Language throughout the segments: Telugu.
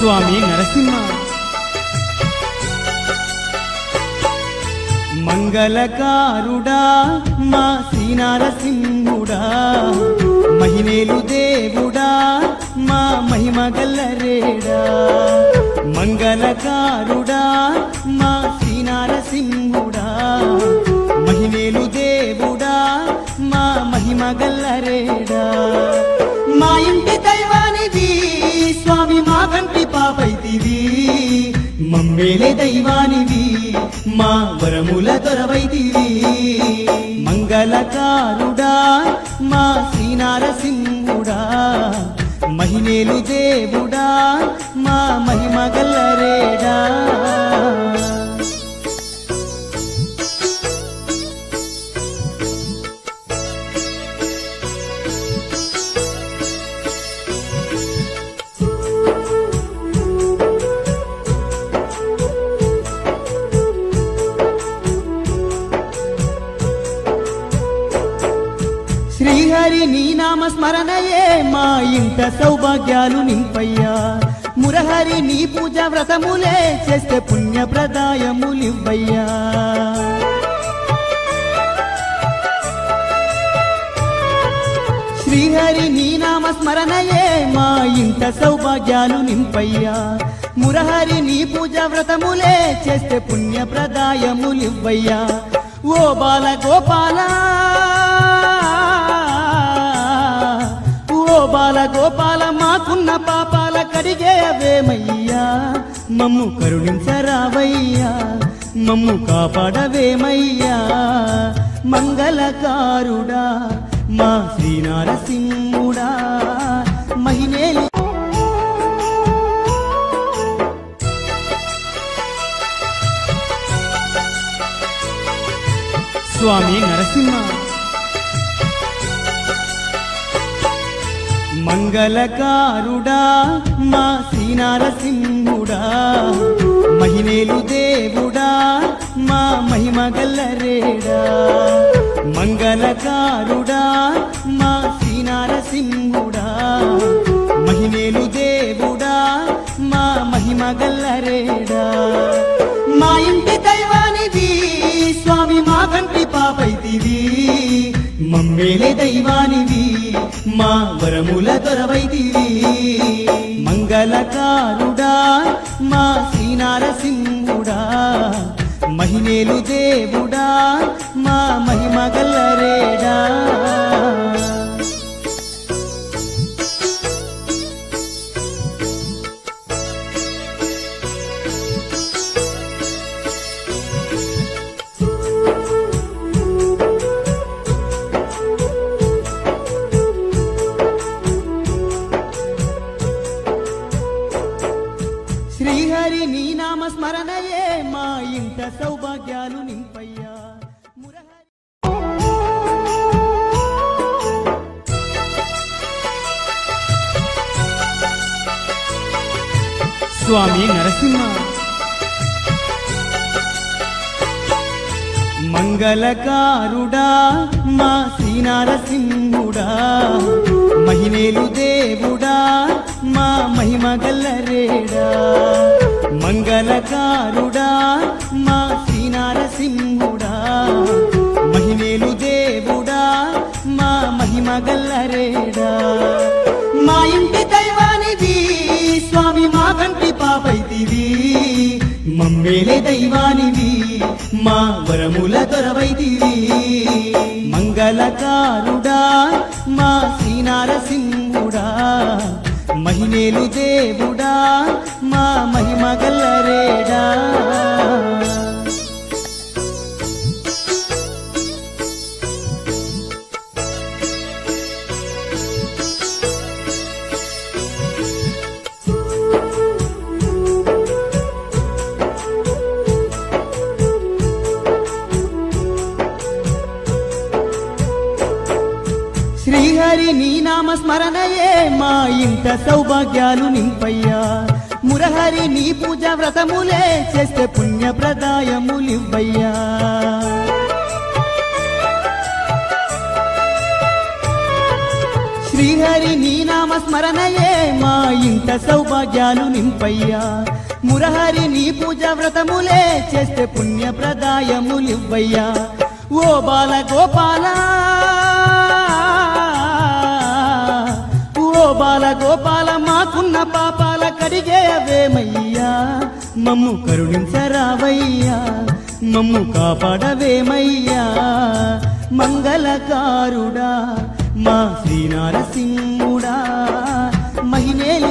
స్వామి నరసింహ మంగళకారుడా మా శ్రీ నరసింహుడా మహిమేలు దేవుడా మా మహిమ గల్లరేడా మంగళకారుడా మా శ్రీ నరసింహుడా మహిమేలు దేవుడా మా మహిమ గల్లరేడా మా ఇంటి దైవానివి స్వామి మా కంటి పాపైతివి మమ్మేలే దైవానివి మా వరముల దొరవైతివి మంగళకారుడా మా శ్రీ నరసింహుడా మహిమేలు దేవుడా మా మహిమ గల్లరేడా శ్రీహరి నీ నామ స్మరణయే మా ఇంట సౌభాగ్యాలు నింపయ్యా మురహరి నీ పూజ వ్రతములే చేస్తే పుణ్యప్రదాయములివ్వయ్యా శ్రీహరి నీ నామ స్మరణయే మా ఇంట సౌభాగ్యాలు నింపయ్యా మురహరి నీ పూజ వ్రతములే చేస్తే పుణ్యప్రదాయములివ్వయ్యా ఓ బాల గోపాల బాల గోపాల మాకున్న పాపాల కడిగేయవేమయ్యా మమ్ము కరుణించరావయ్యా మమ్ము కాపాడవేమయ్యా మంగళకారుడా మా శ్రీ నరసింహుడా మహిమేలు స్వామి నరసింహ మంగళకారుడా మా శ్రీ నరసింహుడా మహిమేలు దేవుడా మా మహిమ గల్లరేడా మంగళకారుడా మా శ్రీ నరసింహుడా మహిమేలు దేవుడా మా మహిమ గల్లరేడా మా ఇంటి దైవానివి స్వామి మా కంటి పాపైతివి మమ్మేలే దైవానివి మా వరముల దొరవైతివి మంగళకారుడా మా శ్రీ నరసింహుడా మహిమేలు దేవుడా మా మహిమ గల్లరేడా శ్రీహరి నీ నామ స్మరణయే మా ఇంట సౌభాగ్యాలు నింపయ్యా మురహరి స్వామి నరసింహ మంగళకారుడా మా శ్రీ నరసింహుడా మహిమేలు దేవుడా మా మహిమ గల్లరేడా మంగళకారుడా మా శ్రీ నరసింహుడా మహిమేలు దేవుడా మా మహిమ గల్లరేడా మా ఇంటి దైవానివి స్వామి మా కంటి పాపైతివి మమ్మేలే దైవానివి మా వరముల దొరవైతివి మంగళకారుడా మా శ్రీ నరసింహుడా మహిమేలు దేవుడా మా మహిమ గల్లరేడా శ్రీహరి నీ నామ స్మరణయే మా ఇంట సౌభాగ్యాలు నింపయ్యా మురహరి నీ పూజ వ్రతములే చేస్తే పుణ్యప్రదాయములివ్వయ్యా శ్రీహరి నీ నామ స్మరణయే మా ఇంట సౌభాగ్యాలు నింపయ్యా మురహరి నీ పూజ వ్రతములే చేస్తే పుణ్యప్రదాయములివ్వయ్యా ఓ బాల గోపాల ఓ బాల గోపాల మాకున్న పాపాల కడిగేయవేమయ్యా మమ్ము కరుణించరావయ్యా మమ్ము కాపాడవేమయ్యా మంగళకారుడా మా శ్రీనారసింహుడా మహినేలు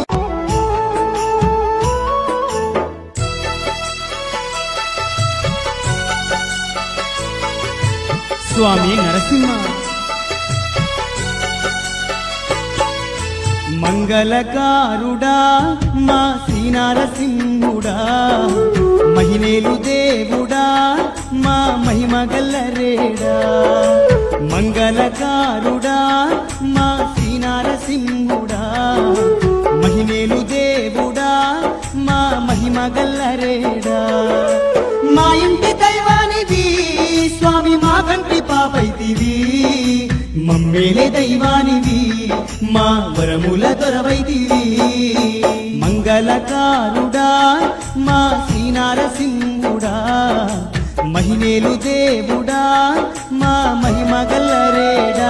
స్వామి నరసింహ మంగళకారుడా మా శ్రీనారసింహుడా మహినేలు దేవుడా మా మహిమ గల్లరేడా మంగళకారుడా మా శ్రీనారసింహుడా మహినేలు దేవుడా మా మహిమ గల్లరేడా మా ఇంటి దైవానివి స్వామి మా కంటి పాపైతివి మమ్మేలే దైవానివి మా వరముల దొరవైతివి మంగళకారుడా మా శ్రీనారసింహుడా మహినేలు దేవుడా మా మహిమ గల్లరేడా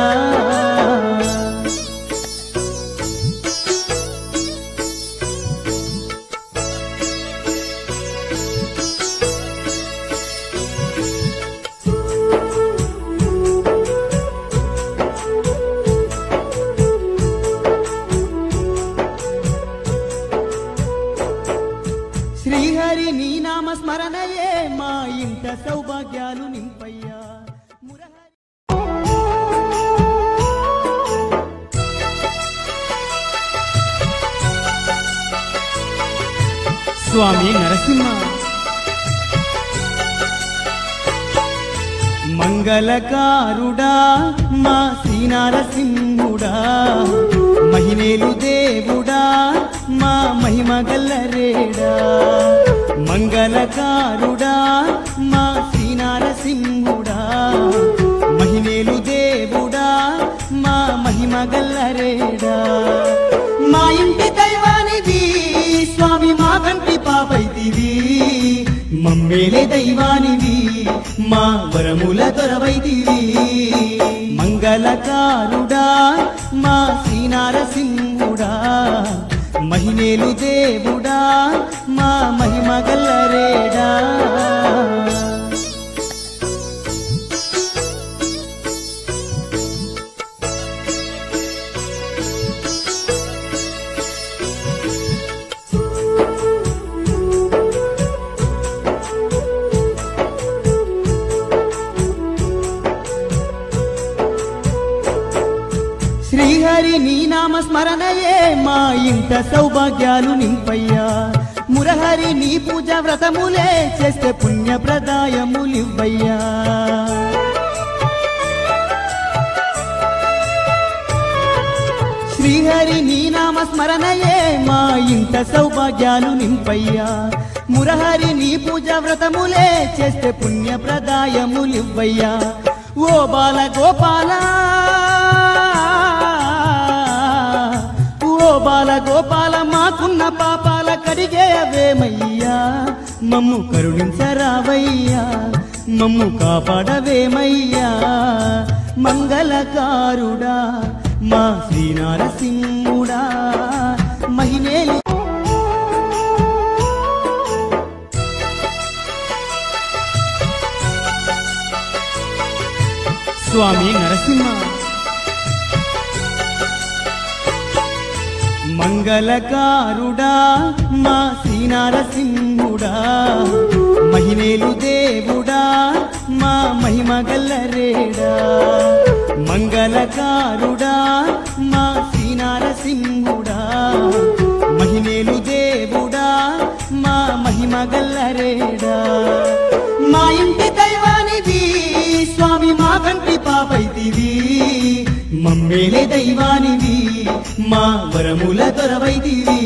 శ్రీహరి నీ నామ స్మరణయే మా ఇంట సౌభాగ్యాలు నింపయ్యా మురహరి స్వామి నరసింహ మంగళకారుడా మా శ్రీనారసింహుడా మహినేలు దేవుడా మా మహిమ గల్లరేడా మంగళకారుడా మా శ్రీనారసింహుడా మహినేలు దేవుడా మా మహిమ గల్లరేడా మా ఇంటి దైవానివి స్వామి మా కంటి పాపైతివి మమ్మేలే దైవానివి మా వరముల దొరవైతివి మంగళకారుడా మా శ్రీనారసింహుడా మహినేలు దేవుడా మా మహిమ గల్లరేడా శ్రీహరి నీ నామ స్మరణయే మా ఇంట సౌభాగ్యాలు నింపయ్యా మురహరి నీ పూజ వ్రతములే చేస్తే పుణ్యప్రదాయములివ్వయ్యా శ్రీహరి నీ నామ స్మరణయే మా ఇంట సౌభాగ్యాలు నింపయ్యా మురహరి నీ పూజ వ్రతములే చేస్తే పుణ్యప్రదాయములివ్వయ్యా ఓ బాల గోపాల ఓ బాల గోపాల మాకున్న పాపాల కడిగేయవేమయ్యా మమ్ము కరుణించరావయ్యా మమ్ము కాపాడవేమయ్యా మంగళకారుడా మా శ్రీనారసింహుడా మహినేలు స్వామి నరసింహ మంగళకారుడా మా శ్రీనారసింహుడా మహినేలు దేవుడా మా మహిమ గల్లరేడా మంగళకారుడా మా శ్రీనారసింహుడా మహినేలు దేవుడా మా మహిమ గల్లరేడా మా ఇంటి దైవానివి స్వామి మా కంటి పాపైతివి మమ్మేలే దైవానివి మా వరముల దొరవైతివి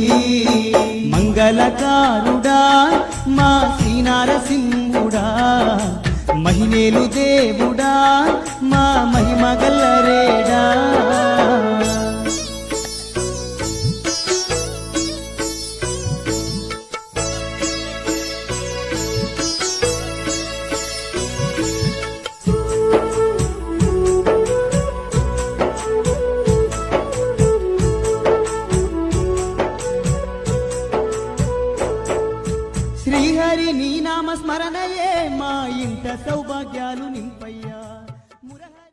మంగళకారుడా మా శ్రీనారసింహుడా మహినేలు దేవుడా మా మహిమ గల్లరేడా శ్రీహరి నీ నామ స్మరణయే మా ఇంట సౌభాగ్యాలు నింపయ్యా మురహరి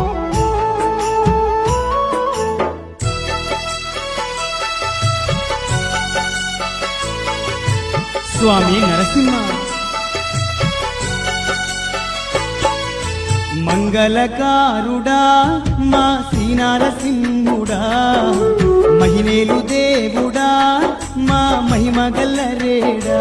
స్వామి నరసింహ మంగళకారుడా మా శ్రీ నరసింహుడా మహినేలు దేవుడా మా మహిమ గల్లరేడా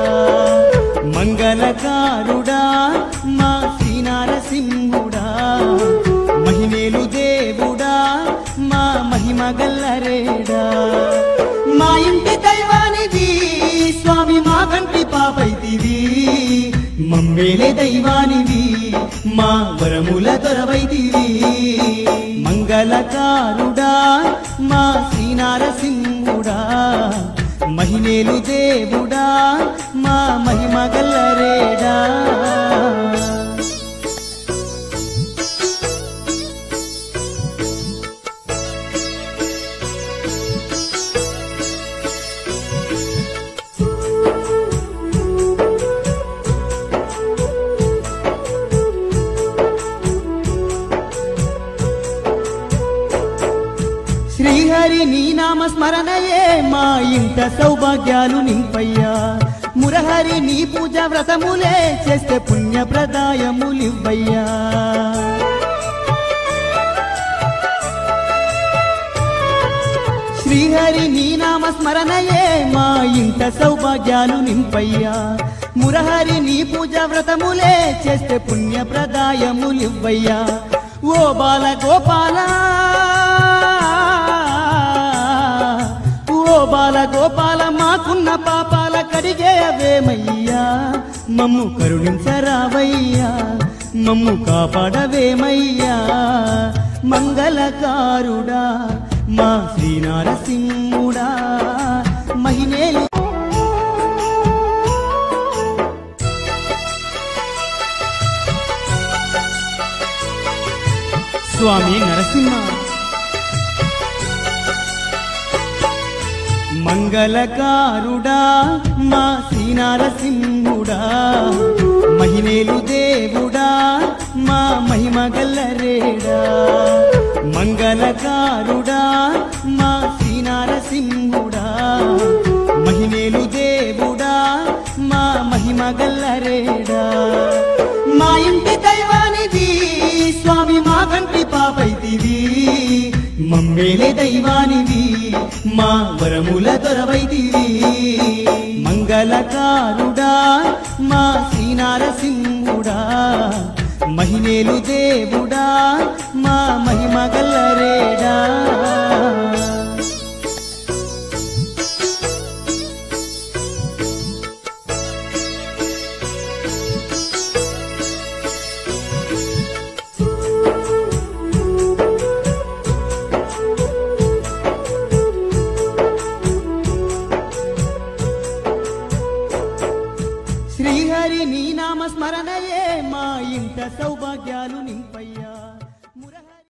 మంగళకారుడా మా శ్రీ నరసింహుడా మహినేలు దేవుడా మా మహిమ గల్లరేడా మా ఇంటి దైవానిది స్వామి మా కంటి పాపైతివి మమ్మేలే దైవానివి మా వరముల దొరవైతివి మంగళకారుడా మా శ్రీ నరసింహుడా మహినేలు దేవుడా మా మహిమ గల్లరేడా శ్రీహరి నీ నామ స్మరణయే మా ఇంట సౌభాగ్యాలు నింపయ్యా మురహరి నీ పూజ వ్రతములే చేస్తే పుణ్యప్రదాయములివ్వయ్యా శ్రీహరి నీ నామ స్మరణయే మా ఇంట సౌభాగ్యాలు నింపయ్యా మురహరి నీ పూజ వ్రతములే చేస్తే పుణ్యప్రదాయములివ్వయ్యా ఓ బాల గోపాల ఓ బాల గోపాల మాకున్న పాపాల కడిగేయవేమయ్యా మమ్ము కరుణించరావయ్యా మమ్ము కాపాడవేమయ్యా మంగళకారుడా మా శ్రీ నరసింహుడా మహినేలు స్వామి నరసింహ మంగళకారుడా మా శ్రీ నరసింహుడా మహినేలు దేవుడా మా మహిమ గల్లరేడా మంగళకారుడా మా శ్రీ నరసింహుడా మహినేలు దేవుడా మా మహిమ గల్లరేడా మా ఇంటి దైవానిది స్వామి మా కంటి పాపైతివి మమ్మేలే దైవానివి మా వరముల దొరవైతివి మంగళకారుడా మా శ్రీ నరసింహుడా మహినేలు దేవుడా మా మహిమ గల్లరేడా శ్రీహరి నీ నామ స్మరణయే మా ఇంట సౌభాగ్యాలు నింపయ్యా మురహరి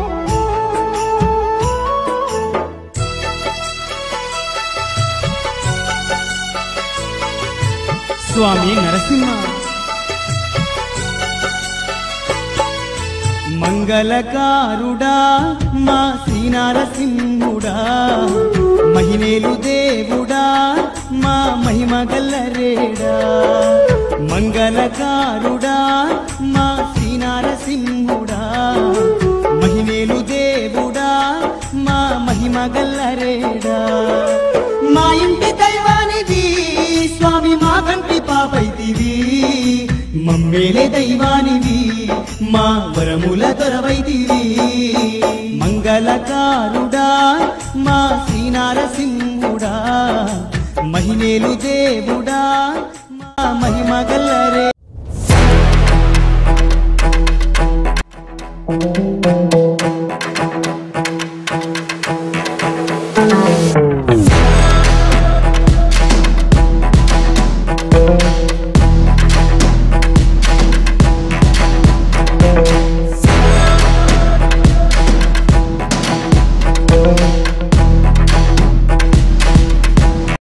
స్వామి నరసింహ మంగళకారుడా మా శ్రీ నరసింహుడా మహినేలు దేవుడా మా మహిమ గల్లరేడా మంగళకారుడా మా శ్రీ నరసింహుడా మహినేలు దేవుడా మా మహిమ గల్లరేడా మా ఇంటి దైవానిది స్వామి మా కంటి పాపైతివి మమ్మేలే దైవానివి మా వరముల దొరవైతివి మంగళకారుడా మా శ్రీ నరసింహుడా మహినేలు దేవుడా మా మహిమ గల్లరే